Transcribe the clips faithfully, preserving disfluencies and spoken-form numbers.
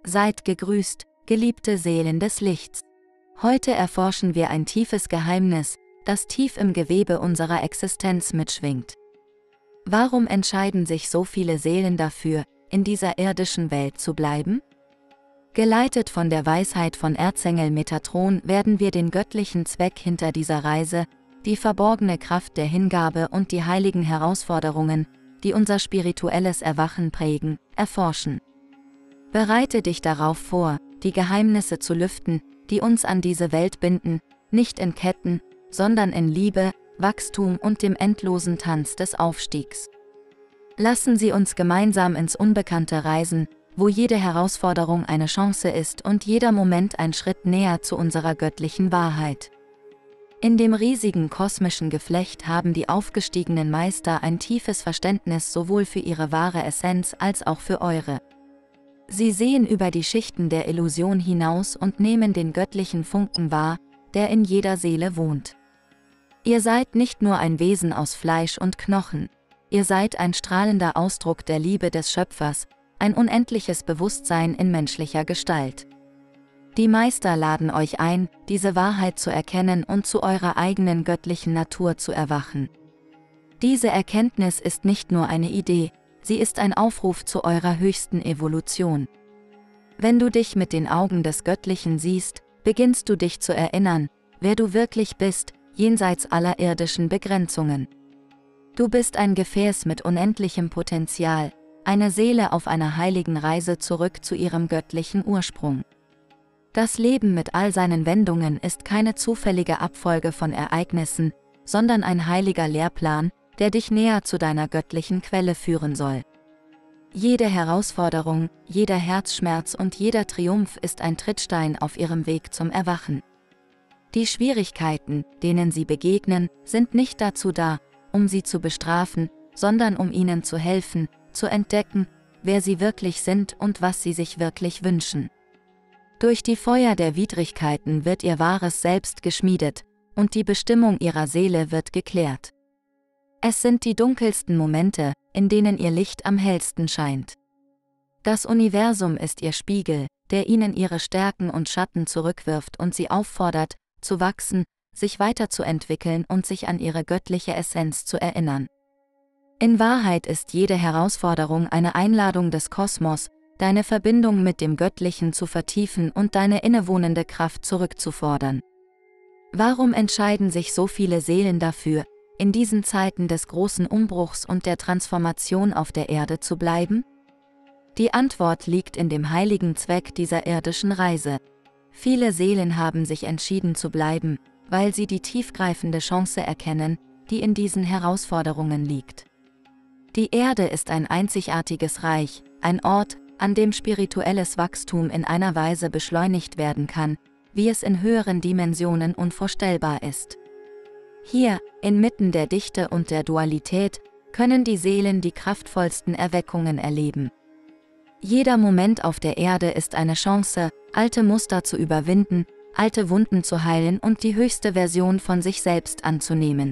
Seid gegrüßt, geliebte Seelen des Lichts. Heute erforschen wir ein tiefes Geheimnis, das tief im Gewebe unserer Existenz mitschwingt. Warum entscheiden sich so viele Seelen dafür, in dieser irdischen Welt zu bleiben? Geleitet von der Weisheit von Erzengel Metatron werden wir den göttlichen Zweck hinter dieser Reise, die verborgene Kraft der Hingabe und die heiligen Herausforderungen, die unser spirituelles Erwachen prägen, erforschen. Bereite dich darauf vor, die Geheimnisse zu lüften, die uns an diese Welt binden, nicht in Ketten, sondern in Liebe, Wachstum und dem endlosen Tanz des Aufstiegs. Lassen Sie uns gemeinsam ins Unbekannte reisen, wo jede Herausforderung eine Chance ist und jeder Moment ein Schritt näher zu unserer göttlichen Wahrheit. In dem riesigen kosmischen Geflecht haben die aufgestiegenen Meister ein tiefes Verständnis sowohl für ihre wahre Essenz als auch für eure. Sie sehen über die Schichten der Illusion hinaus und nehmen den göttlichen Funken wahr, der in jeder Seele wohnt. Ihr seid nicht nur ein Wesen aus Fleisch und Knochen, ihr seid ein strahlender Ausdruck der Liebe des Schöpfers, ein unendliches Bewusstsein in menschlicher Gestalt. Die Meister laden euch ein, diese Wahrheit zu erkennen und zu eurer eigenen göttlichen Natur zu erwachen. Diese Erkenntnis ist nicht nur eine Idee, sie ist ein Aufruf zu eurer höchsten Evolution. Wenn du dich mit den Augen des Göttlichen siehst, beginnst du dich zu erinnern, wer du wirklich bist, jenseits aller irdischen Begrenzungen. Du bist ein Gefäß mit unendlichem Potenzial, eine Seele auf einer heiligen Reise zurück zu ihrem göttlichen Ursprung. Das Leben mit all seinen Wendungen ist keine zufällige Abfolge von Ereignissen, sondern ein heiliger Lehrplan, der dich näher zu deiner göttlichen Quelle führen soll. Jede Herausforderung, jeder Herzschmerz und jeder Triumph ist ein Trittstein auf ihrem Weg zum Erwachen. Die Schwierigkeiten, denen sie begegnen, sind nicht dazu da, um sie zu bestrafen, sondern um ihnen zu helfen, zu entdecken, wer sie wirklich sind und was sie sich wirklich wünschen. Durch die Feuer der Widrigkeiten wird ihr wahres Selbst geschmiedet, und die Bestimmung ihrer Seele wird geklärt. Es sind die dunkelsten Momente, in denen ihr Licht am hellsten scheint. Das Universum ist ihr Spiegel, der ihnen ihre Stärken und Schatten zurückwirft und sie auffordert, zu wachsen, sich weiterzuentwickeln und sich an ihre göttliche Essenz zu erinnern. In Wahrheit ist jede Herausforderung eine Einladung des Kosmos, deine Verbindung mit dem Göttlichen zu vertiefen und deine innewohnende Kraft zurückzufordern. Warum entscheiden sich so viele Seelen dafür, in diesen Zeiten des großen Umbruchs und der Transformation auf der Erde zu bleiben? Die Antwort liegt in dem heiligen Zweck dieser irdischen Reise. Viele Seelen haben sich entschieden zu bleiben, weil sie die tiefgreifende Chance erkennen, die in diesen Herausforderungen liegt. Die Erde ist ein einzigartiges Reich, ein Ort, an dem spirituelles Wachstum in einer Weise beschleunigt werden kann, wie es in höheren Dimensionen unvorstellbar ist. Hier, inmitten der Dichte und der Dualität, können die Seelen die kraftvollsten Erweckungen erleben. Jeder Moment auf der Erde ist eine Chance, alte Muster zu überwinden, alte Wunden zu heilen und die höchste Version von sich selbst anzunehmen.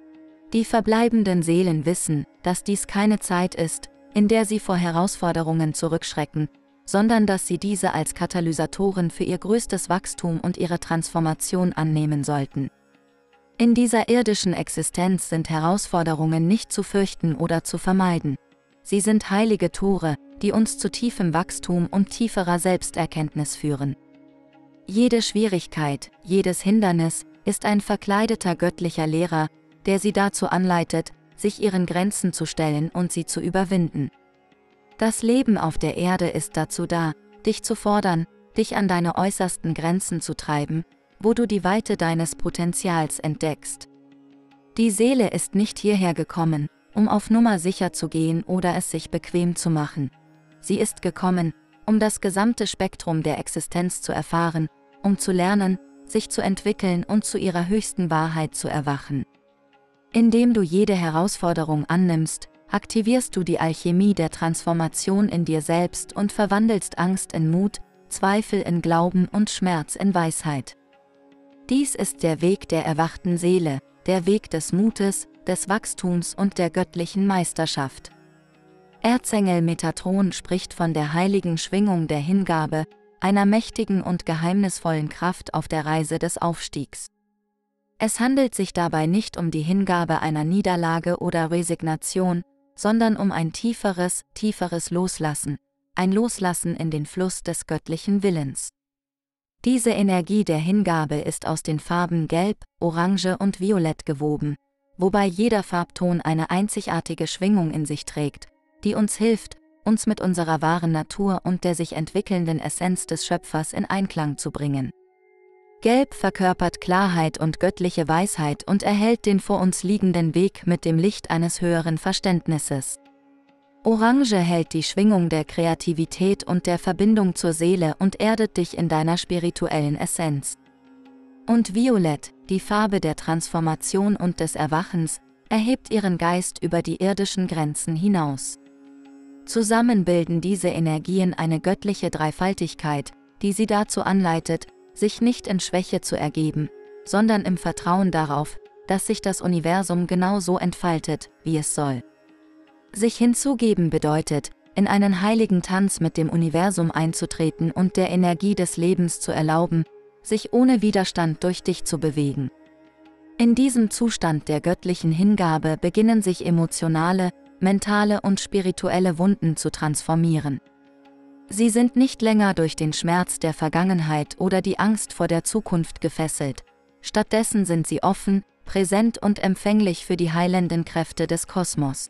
Die verbleibenden Seelen wissen, dass dies keine Zeit ist, in der sie vor Herausforderungen zurückschrecken, sondern dass sie diese als Katalysatoren für ihr größtes Wachstum und ihre Transformation annehmen sollten. In dieser irdischen Existenz sind Herausforderungen nicht zu fürchten oder zu vermeiden. Sie sind heilige Tore, die uns zu tiefem Wachstum und tieferer Selbsterkenntnis führen. Jede Schwierigkeit, jedes Hindernis ist ein verkleideter göttlicher Lehrer, der sie dazu anleitet, sich ihren Grenzen zu stellen und sie zu überwinden. Das Leben auf der Erde ist dazu da, dich zu fordern, dich an deine äußersten Grenzen zu treiben, wo du die Weite deines Potenzials entdeckst. Die Seele ist nicht hierher gekommen, um auf Nummer sicher zu gehen oder es sich bequem zu machen. Sie ist gekommen, um das gesamte Spektrum der Existenz zu erfahren, um zu lernen, sich zu entwickeln und zu ihrer höchsten Wahrheit zu erwachen. Indem du jede Herausforderung annimmst, aktivierst du die Alchemie der Transformation in dir selbst und verwandelst Angst in Mut, Zweifel in Glauben und Schmerz in Weisheit. Dies ist der Weg der erwachten Seele, der Weg des Mutes, des Wachstums und der göttlichen Meisterschaft. Erzengel Metatron spricht von der heiligen Schwingung der Hingabe, einer mächtigen und geheimnisvollen Kraft auf der Reise des Aufstiegs. Es handelt sich dabei nicht um die Hingabe einer Niederlage oder Resignation, sondern um ein tieferes, tieferes Loslassen, ein Loslassen in den Fluss des göttlichen Willens. Diese Energie der Hingabe ist aus den Farben Gelb, Orange und Violett gewoben, wobei jeder Farbton eine einzigartige Schwingung in sich trägt, die uns hilft, uns mit unserer wahren Natur und der sich entwickelnden Essenz des Schöpfers in Einklang zu bringen. Gelb verkörpert Klarheit und göttliche Weisheit und erhellt den vor uns liegenden Weg mit dem Licht eines höheren Verständnisses. Orange hält die Schwingung der Kreativität und der Verbindung zur Seele und erdet dich in deiner spirituellen Essenz. Und Violett, die Farbe der Transformation und des Erwachens, erhebt ihren Geist über die irdischen Grenzen hinaus. Zusammen bilden diese Energien eine göttliche Dreifaltigkeit, die sie dazu anleitet, sich nicht in Schwäche zu ergeben, sondern im Vertrauen darauf, dass sich das Universum genau so entfaltet, wie es soll. Sich hinzugeben bedeutet, in einen heiligen Tanz mit dem Universum einzutreten und der Energie des Lebens zu erlauben, sich ohne Widerstand durch dich zu bewegen. In diesem Zustand der göttlichen Hingabe beginnen sich emotionale, mentale und spirituelle Wunden zu transformieren. Sie sind nicht länger durch den Schmerz der Vergangenheit oder die Angst vor der Zukunft gefesselt, stattdessen sind sie offen, präsent und empfänglich für die heilenden Kräfte des Kosmos.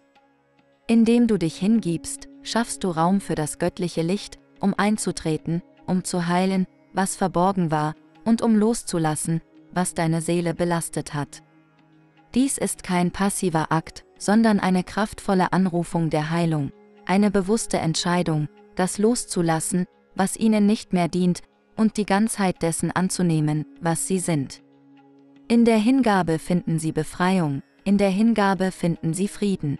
Indem du dich hingibst, schaffst du Raum für das göttliche Licht, um einzutreten, um zu heilen, was verborgen war, und um loszulassen, was deine Seele belastet hat. Dies ist kein passiver Akt, sondern eine kraftvolle Anrufung der Heilung, eine bewusste Entscheidung, das loszulassen, was ihnen nicht mehr dient, und die Ganzheit dessen anzunehmen, was sie sind. In der Hingabe finden sie Befreiung, in der Hingabe finden sie Frieden.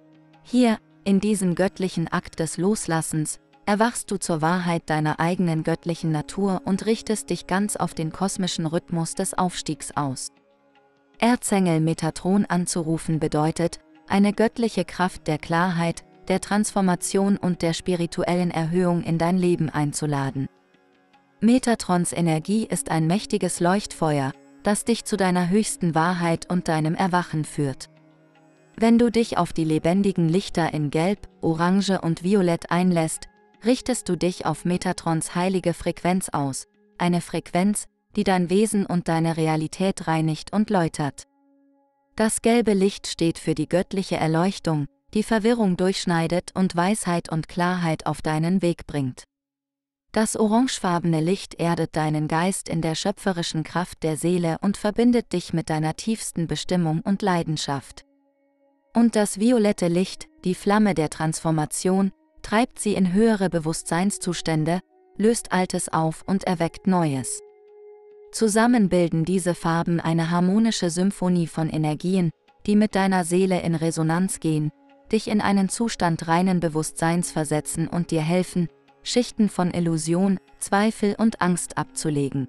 Hier, in diesem göttlichen Akt des Loslassens, erwachst du zur Wahrheit deiner eigenen göttlichen Natur und richtest dich ganz auf den kosmischen Rhythmus des Aufstiegs aus. Erzengel Metatron anzurufen bedeutet, eine göttliche Kraft der Klarheit, der Transformation und der spirituellen Erhöhung in dein Leben einzuladen. Metatrons Energie ist ein mächtiges Leuchtfeuer, das dich zu deiner höchsten Wahrheit und deinem Erwachen führt. Wenn du dich auf die lebendigen Lichter in Gelb, Orange und Violett einlässt, richtest du dich auf Metatrons heilige Frequenz aus, eine Frequenz, die dein Wesen und deine Realität reinigt und läutert. Das gelbe Licht steht für die göttliche Erleuchtung, die Verwirrung durchschneidet und Weisheit und Klarheit auf deinen Weg bringt. Das orangefarbene Licht erdet deinen Geist in der schöpferischen Kraft der Seele und verbindet dich mit deiner tiefsten Bestimmung und Leidenschaft. Und das violette Licht, die Flamme der Transformation, treibt sie in höhere Bewusstseinszustände, löst Altes auf und erweckt Neues. Zusammen bilden diese Farben eine harmonische Symphonie von Energien, die mit deiner Seele in Resonanz gehen, dich in einen Zustand reinen Bewusstseins versetzen und dir helfen, Schichten von Illusion, Zweifel und Angst abzulegen.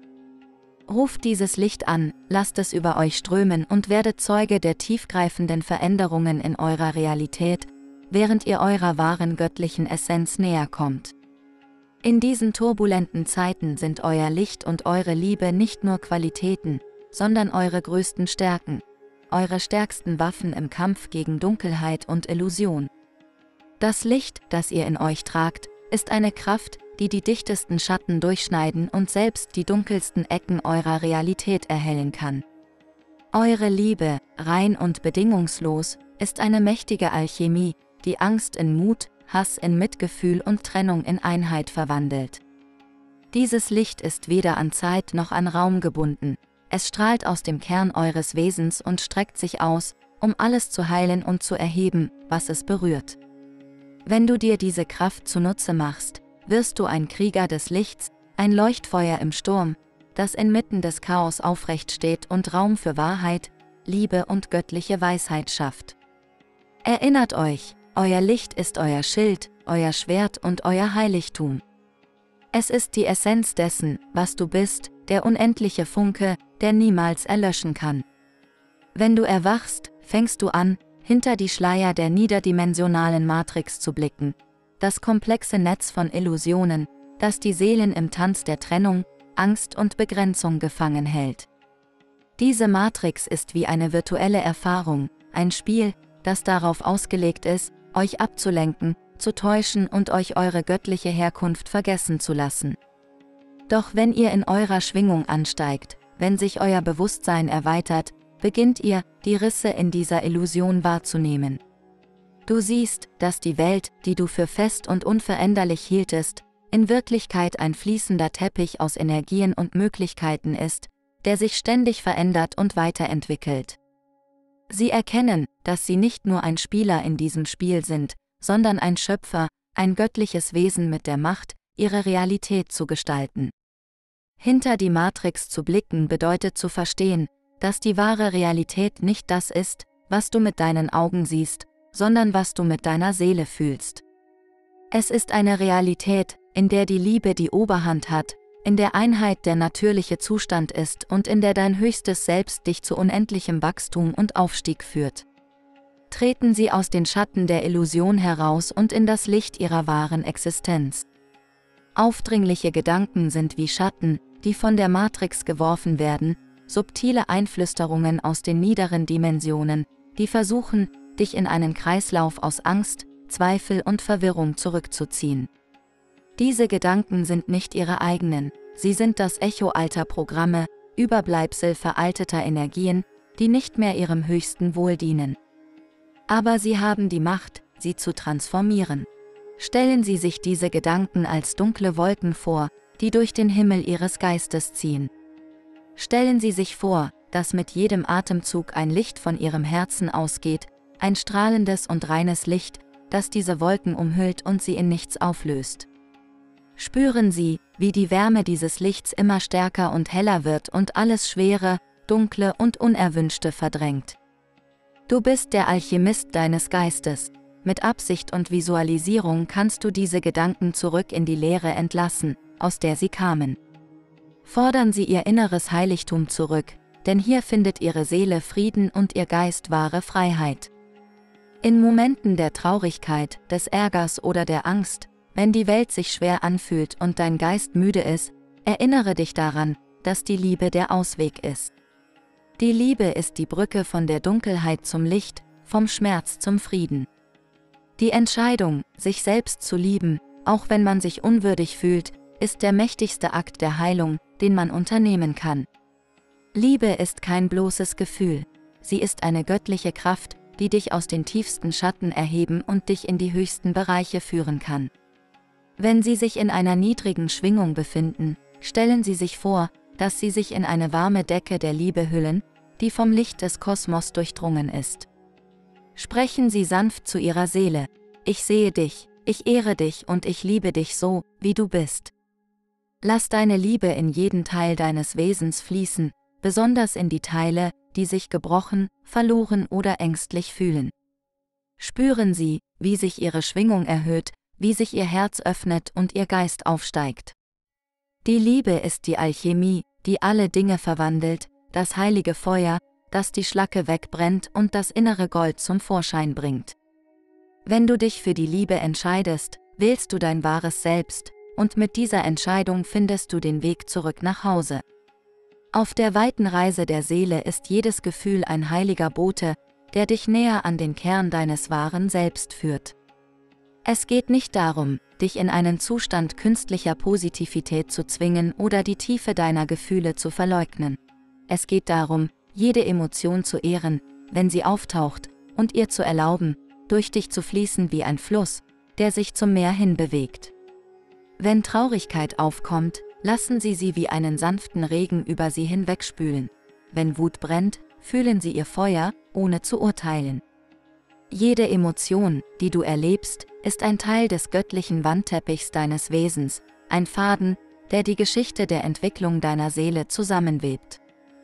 Ruft dieses Licht an, lasst es über euch strömen und werdet Zeuge der tiefgreifenden Veränderungen in eurer Realität, während ihr eurer wahren göttlichen Essenz näher kommt. In diesen turbulenten Zeiten sind euer Licht und eure Liebe nicht nur Qualitäten, sondern eure größten Stärken, eure stärksten Waffen im Kampf gegen Dunkelheit und Illusion. Das Licht, das ihr in euch tragt, ist eine Kraft, die die dichtesten Schatten durchschneiden und selbst die dunkelsten Ecken eurer Realität erhellen kann. Eure Liebe, rein und bedingungslos, ist eine mächtige Alchemie, die Angst in Mut, Hass in Mitgefühl und Trennung in Einheit verwandelt. Dieses Licht ist weder an Zeit noch an Raum gebunden, es strahlt aus dem Kern eures Wesens und streckt sich aus, um alles zu heilen und zu erheben, was es berührt. Wenn du dir diese Kraft zunutze machst, wirst du ein Krieger des Lichts, ein Leuchtfeuer im Sturm, das inmitten des Chaos aufrecht steht und Raum für Wahrheit, Liebe und göttliche Weisheit schafft. Erinnert euch, euer Licht ist euer Schild, euer Schwert und euer Heiligtum. Es ist die Essenz dessen, was du bist, der unendliche Funke, der niemals erlöschen kann. Wenn du erwachst, fängst du an, hinter die Schleier der niederdimensionalen Matrix zu blicken, das komplexe Netz von Illusionen, das die Seelen im Tanz der Trennung, Angst und Begrenzung gefangen hält. Diese Matrix ist wie eine virtuelle Erfahrung, ein Spiel, das darauf ausgelegt ist, euch abzulenken, zu täuschen und euch eure göttliche Herkunft vergessen zu lassen. Doch wenn ihr in eurer Schwingung ansteigt, wenn sich euer Bewusstsein erweitert, beginnt ihr, die Risse in dieser Illusion wahrzunehmen. Du siehst, dass die Welt, die du für fest und unveränderlich hieltest, in Wirklichkeit ein fließender Teppich aus Energien und Möglichkeiten ist, der sich ständig verändert und weiterentwickelt. Sie erkennen, dass sie nicht nur ein Spieler in diesem Spiel sind, sondern ein Schöpfer, ein göttliches Wesen mit der Macht, ihre Realität zu gestalten. Hinter die Matrix zu blicken bedeutet zu verstehen, dass die wahre Realität nicht das ist, was du mit deinen Augen siehst, sondern was du mit deiner Seele fühlst. Es ist eine Realität, in der die Liebe die Oberhand hat, in der Einheit der natürliche Zustand ist und in der dein höchstes Selbst dich zu unendlichem Wachstum und Aufstieg führt. Treten Sie aus den Schatten der Illusion heraus und in das Licht Ihrer wahren Existenz. Aufdringliche Gedanken sind wie Schatten, die von der Matrix geworfen werden, subtile Einflüsterungen aus den niederen Dimensionen, die versuchen, dich in einen Kreislauf aus Angst, Zweifel und Verwirrung zurückzuziehen. Diese Gedanken sind nicht ihre eigenen, sie sind das Echo alter Programme, Überbleibsel veralteter Energien, die nicht mehr ihrem höchsten Wohl dienen. Aber sie haben die Macht, sie zu transformieren. Stellen Sie sich diese Gedanken als dunkle Wolken vor, die durch den Himmel Ihres Geistes ziehen. Stellen Sie sich vor, dass mit jedem Atemzug ein Licht von Ihrem Herzen ausgeht, ein strahlendes und reines Licht, das diese Wolken umhüllt und sie in nichts auflöst. Spüren Sie, wie die Wärme dieses Lichts immer stärker und heller wird und alles Schwere, Dunkle und Unerwünschte verdrängt. Du bist der Alchemist deines Geistes. Mit Absicht und Visualisierung kannst du diese Gedanken zurück in die Leere entlassen, aus der sie kamen. Fordern Sie Ihr inneres Heiligtum zurück, denn hier findet Ihre Seele Frieden und Ihr Geist wahre Freiheit. In Momenten der Traurigkeit, des Ärgers oder der Angst, wenn die Welt sich schwer anfühlt und dein Geist müde ist, erinnere dich daran, dass die Liebe der Ausweg ist. Die Liebe ist die Brücke von der Dunkelheit zum Licht, vom Schmerz zum Frieden. Die Entscheidung, sich selbst zu lieben, auch wenn man sich unwürdig fühlt, ist der mächtigste Akt der Heilung, den man unternehmen kann. Liebe ist kein bloßes Gefühl, sie ist eine göttliche Kraft, die dich aus den tiefsten Schatten erheben und dich in die höchsten Bereiche führen kann. Wenn Sie sich in einer niedrigen Schwingung befinden, stellen Sie sich vor, dass Sie sich in eine warme Decke der Liebe hüllen, die vom Licht des Kosmos durchdrungen ist. Sprechen Sie sanft zu Ihrer Seele: Ich sehe dich, ich ehre dich und ich liebe dich so, wie du bist. Lass deine Liebe in jeden Teil deines Wesens fließen, besonders in die Teile, die sich gebrochen, verloren oder ängstlich fühlen. Spüren Sie, wie sich Ihre Schwingung erhöht, wie sich Ihr Herz öffnet und Ihr Geist aufsteigt. Die Liebe ist die Alchemie, die alle Dinge verwandelt, das heilige Feuer, das die Schlacke wegbrennt und das innere Gold zum Vorschein bringt. Wenn du dich für die Liebe entscheidest, wählst du dein wahres Selbst, und mit dieser Entscheidung findest du den Weg zurück nach Hause. Auf der weiten Reise der Seele ist jedes Gefühl ein heiliger Bote, der dich näher an den Kern deines wahren Selbst führt. Es geht nicht darum, dich in einen Zustand künstlicher Positivität zu zwingen oder die Tiefe deiner Gefühle zu verleugnen. Es geht darum, jede Emotion zu ehren, wenn sie auftaucht, und ihr zu erlauben, durch dich zu fließen wie ein Fluss, der sich zum Meer hinbewegt. Wenn Traurigkeit aufkommt, lassen Sie sie wie einen sanften Regen über sie hinwegspülen. Wenn Wut brennt, fühlen Sie ihr Feuer, ohne zu urteilen. Jede Emotion, die du erlebst, ist ein Teil des göttlichen Wandteppichs deines Wesens, ein Faden, der die Geschichte der Entwicklung deiner Seele zusammenwebt.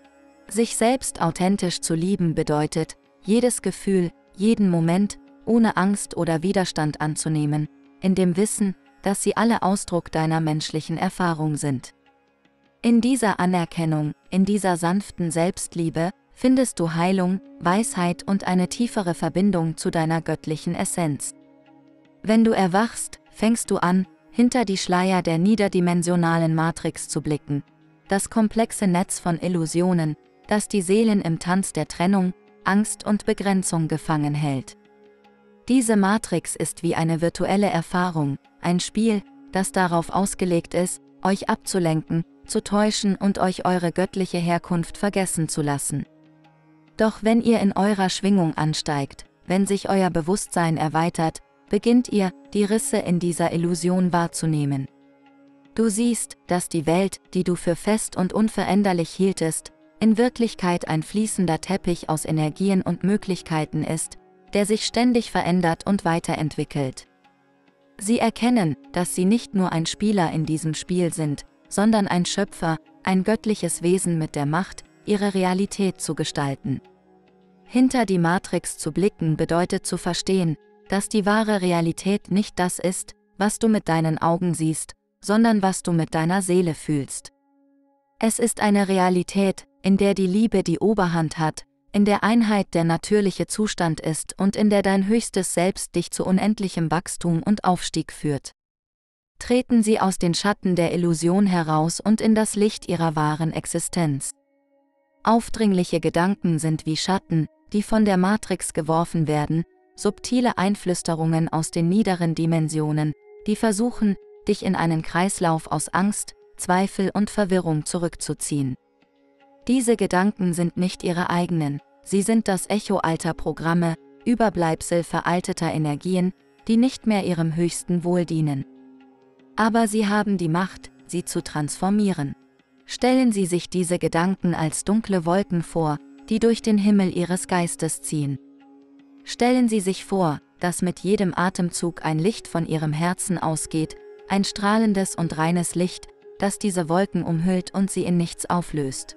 Sich selbst authentisch zu lieben bedeutet, jedes Gefühl, jeden Moment, ohne Angst oder Widerstand anzunehmen, in dem Wissen, dass sie alle Ausdruck deiner menschlichen Erfahrung sind. In dieser Anerkennung, in dieser sanften Selbstliebe, findest du Heilung, Weisheit und eine tiefere Verbindung zu deiner göttlichen Essenz. Wenn du erwachst, fängst du an, hinter die Schleier der niederdimensionalen Matrix zu blicken, das komplexe Netz von Illusionen, das die Seelen im Tanz der Trennung, Angst und Begrenzung gefangen hält. Diese Matrix ist wie eine virtuelle Erfahrung, ein Spiel, das darauf ausgelegt ist, euch abzulenken, zu täuschen und euch eure göttliche Herkunft vergessen zu lassen. Doch wenn ihr in eurer Schwingung ansteigt, wenn sich euer Bewusstsein erweitert, beginnt ihr, die Risse in dieser Illusion wahrzunehmen. Du siehst, dass die Welt, die du für fest und unveränderlich hieltest, in Wirklichkeit ein fließender Teppich aus Energien und Möglichkeiten ist, der sich ständig verändert und weiterentwickelt. Sie erkennen, dass sie nicht nur ein Spieler in diesem Spiel sind, sondern ein Schöpfer, ein göttliches Wesen mit der Macht, ihre Realität zu gestalten. Hinter die Matrix zu blicken bedeutet zu verstehen, dass die wahre Realität nicht das ist, was du mit deinen Augen siehst, sondern was du mit deiner Seele fühlst. Es ist eine Realität, in der die Liebe die Oberhand hat, in der Einheit der natürliche Zustand ist und in der dein höchstes Selbst dich zu unendlichem Wachstum und Aufstieg führt. Treten Sie aus den Schatten der Illusion heraus und in das Licht Ihrer wahren Existenz. Aufdringliche Gedanken sind wie Schatten, die von der Matrix geworfen werden, subtile Einflüsterungen aus den niederen Dimensionen, die versuchen, dich in einen Kreislauf aus Angst, Zweifel und Verwirrung zurückzuziehen. Diese Gedanken sind nicht ihre eigenen, sie sind das Echo alter Programme, Überbleibsel veralteter Energien, die nicht mehr ihrem höchsten Wohl dienen. Aber sie haben die Macht, sie zu transformieren. Stellen Sie sich diese Gedanken als dunkle Wolken vor, die durch den Himmel Ihres Geistes ziehen. Stellen Sie sich vor, dass mit jedem Atemzug ein Licht von Ihrem Herzen ausgeht, ein strahlendes und reines Licht, das diese Wolken umhüllt und sie in nichts auflöst.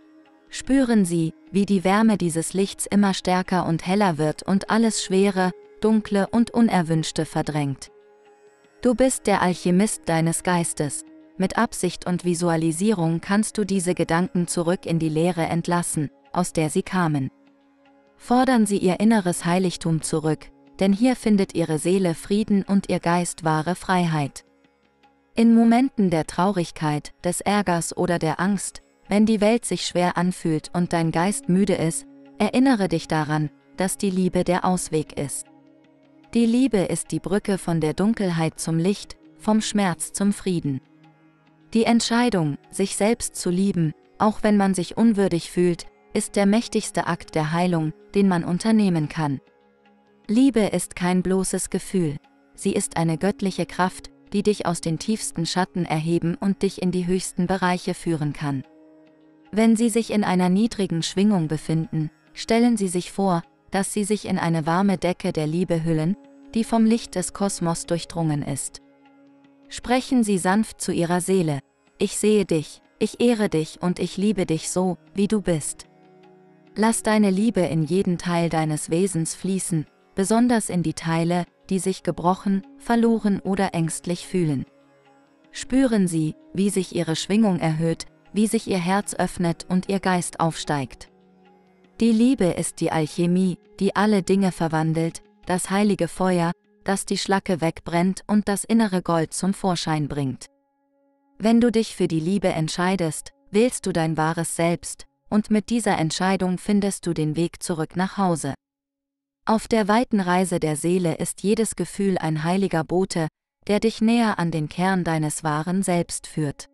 Spüren Sie, wie die Wärme dieses Lichts immer stärker und heller wird und alles Schwere, Dunkle und Unerwünschte verdrängt. Du bist der Alchemist deines Geistes. Mit Absicht und Visualisierung kannst du diese Gedanken zurück in die Leere entlassen, aus der sie kamen. Fordern Sie Ihr inneres Heiligtum zurück, denn hier findet Ihre Seele Frieden und Ihr Geist wahre Freiheit. In Momenten der Traurigkeit, des Ärgers oder der Angst, wenn die Welt sich schwer anfühlt und dein Geist müde ist, erinnere dich daran, dass die Liebe der Ausweg ist. Die Liebe ist die Brücke von der Dunkelheit zum Licht, vom Schmerz zum Frieden. Die Entscheidung, sich selbst zu lieben, auch wenn man sich unwürdig fühlt, ist der mächtigste Akt der Heilung, den man unternehmen kann. Liebe ist kein bloßes Gefühl, sie ist eine göttliche Kraft, die dich aus den tiefsten Schatten erheben und dich in die höchsten Bereiche führen kann. Wenn Sie sich in einer niedrigen Schwingung befinden, stellen Sie sich vor, dass Sie sich in eine warme Decke der Liebe hüllen, die vom Licht des Kosmos durchdrungen ist. Sprechen Sie sanft zu Ihrer Seele: Ich sehe dich, ich ehre dich und ich liebe dich so, wie du bist. Lass deine Liebe in jeden Teil deines Wesens fließen, besonders in die Teile, die sich gebrochen, verloren oder ängstlich fühlen. Spüren Sie, wie sich Ihre Schwingung erhöht, wie sich Ihr Herz öffnet und Ihr Geist aufsteigt. Die Liebe ist die Alchemie, die alle Dinge verwandelt, das heilige Feuer, das die Schlacke wegbrennt und das innere Gold zum Vorschein bringt. Wenn du dich für die Liebe entscheidest, wählst du dein wahres Selbst, und mit dieser Entscheidung findest du den Weg zurück nach Hause. Auf der weiten Reise der Seele ist jedes Gefühl ein heiliger Bote, der dich näher an den Kern deines wahren Selbst führt.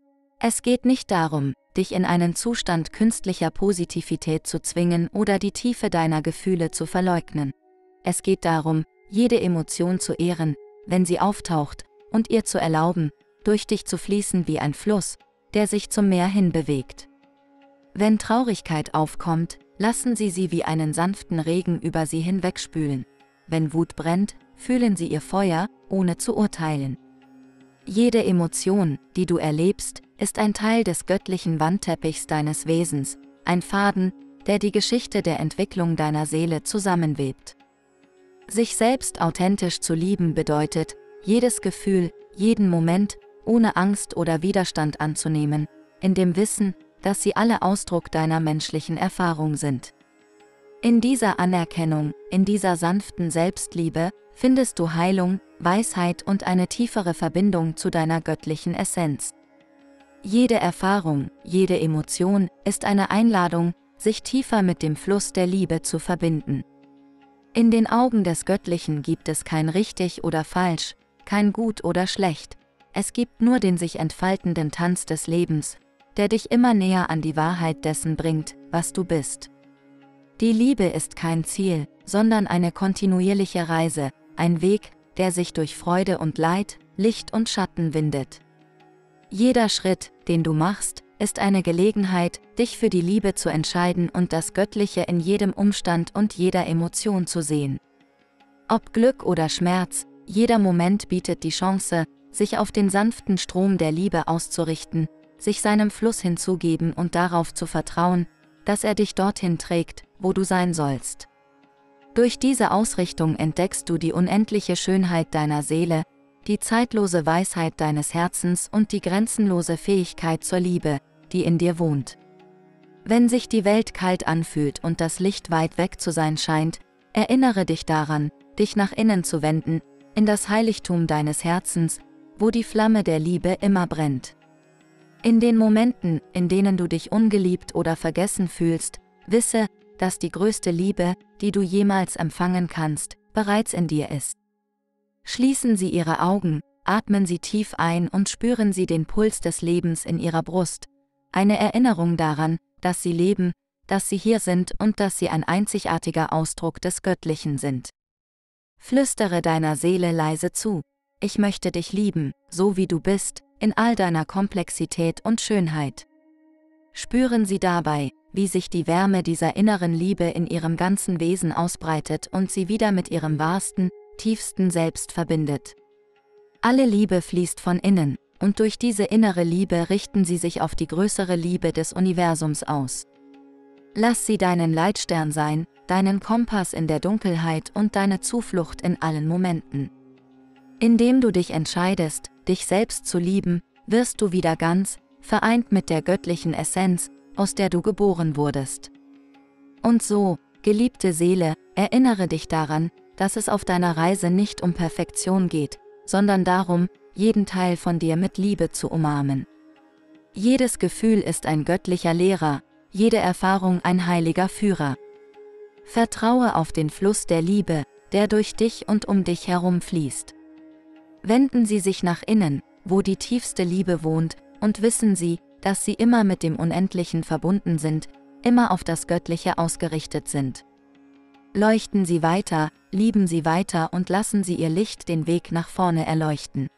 Es geht nicht darum, dich in einen Zustand künstlicher Positivität zu zwingen oder die Tiefe deiner Gefühle zu verleugnen. Es geht darum, jede Emotion zu ehren, wenn sie auftaucht, und ihr zu erlauben, durch dich zu fließen wie ein Fluss, der sich zum Meer hin bewegt. Wenn Traurigkeit aufkommt, lassen Sie sie wie einen sanften Regen über sie hinwegspülen. Wenn Wut brennt, fühlen Sie ihr Feuer, ohne zu urteilen. Jede Emotion, die du erlebst, ist ein Teil des göttlichen Wandteppichs deines Wesens, ein Faden, der die Geschichte der Entwicklung deiner Seele zusammenwebt. Sich selbst authentisch zu lieben bedeutet, jedes Gefühl, jeden Moment, ohne Angst oder Widerstand anzunehmen, in dem Wissen, dass sie alle Ausdruck deiner menschlichen Erfahrung sind. In dieser Anerkennung, in dieser sanften Selbstliebe, findest du Heilung, Weisheit und eine tiefere Verbindung zu deiner göttlichen Essenz. Jede Erfahrung, jede Emotion ist eine Einladung, sich tiefer mit dem Fluss der Liebe zu verbinden. In den Augen des Göttlichen gibt es kein richtig oder falsch, kein gut oder schlecht. Es gibt nur den sich entfaltenden Tanz des Lebens, der dich immer näher an die Wahrheit dessen bringt, was du bist. Die Liebe ist kein Ziel, sondern eine kontinuierliche Reise, ein Weg, der sich durch Freude und Leid, Licht und Schatten windet. Jeder Schritt, den du machst, ist eine Gelegenheit, dich für die Liebe zu entscheiden und das Göttliche in jedem Umstand und jeder Emotion zu sehen. Ob Glück oder Schmerz, jeder Moment bietet die Chance, sich auf den sanften Strom der Liebe auszurichten, sich seinem Fluss hinzugeben und darauf zu vertrauen, dass er dich dorthin trägt, wo du sein sollst. Durch diese Ausrichtung entdeckst du die unendliche Schönheit deiner Seele, die zeitlose Weisheit deines Herzens und die grenzenlose Fähigkeit zur Liebe, die in dir wohnt. Wenn sich die Welt kalt anfühlt und das Licht weit weg zu sein scheint, erinnere dich daran, dich nach innen zu wenden, in das Heiligtum deines Herzens, wo die Flamme der Liebe immer brennt. In den Momenten, in denen du dich ungeliebt oder vergessen fühlst, wisse, dass die größte Liebe, die du jemals empfangen kannst, bereits in dir ist. Schließen Sie Ihre Augen, atmen Sie tief ein und spüren Sie den Puls des Lebens in Ihrer Brust, eine Erinnerung daran, dass Sie leben, dass Sie hier sind und dass Sie ein einzigartiger Ausdruck des Göttlichen sind. Flüstere deiner Seele leise zu: Ich möchte dich lieben, so wie du bist, in all deiner Komplexität und Schönheit. Spüren Sie dabei, wie sich die Wärme dieser inneren Liebe in ihrem ganzen Wesen ausbreitet und sie wieder mit ihrem wahrsten, tiefsten Selbst verbindet. Alle Liebe fließt von innen, und durch diese innere Liebe richten sie sich auf die größere Liebe des Universums aus. Lass sie deinen Leitstern sein, deinen Kompass in der Dunkelheit und deine Zuflucht in allen Momenten. Indem du dich entscheidest, dich selbst zu lieben, wirst du wieder ganz, vereint mit der göttlichen Essenz, aus der du geboren wurdest. Und so, geliebte Seele, erinnere dich daran, dass es auf deiner Reise nicht um Perfektion geht, sondern darum, jeden Teil von dir mit Liebe zu umarmen. Jedes Gefühl ist ein göttlicher Lehrer, jede Erfahrung ein heiliger Führer. Vertraue auf den Fluss der Liebe, der durch dich und um dich herum fließt. Wenden Sie sich nach innen, wo die tiefste Liebe wohnt, und wissen Sie, dass Sie immer mit dem Unendlichen verbunden sind, immer auf das Göttliche ausgerichtet sind. Leuchten Sie weiter, lieben Sie weiter und lassen Sie Ihr Licht den Weg nach vorne erleuchten.